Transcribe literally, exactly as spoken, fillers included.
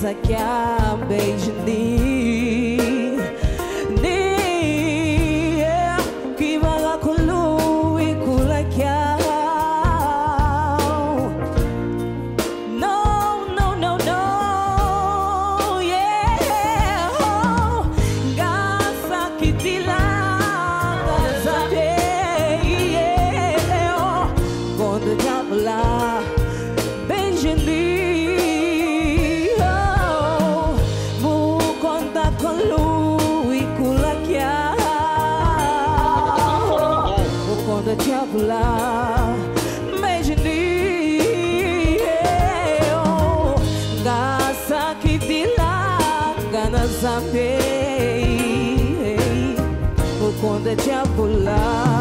essa que a beijo ni ni que vai lá com lu e cula que a no no no no yeah gasa que te lá sabe yeah quando já lá beijo ni Diabla, imagine eu, gasa que te lá, ganas a ver, o conde diabla.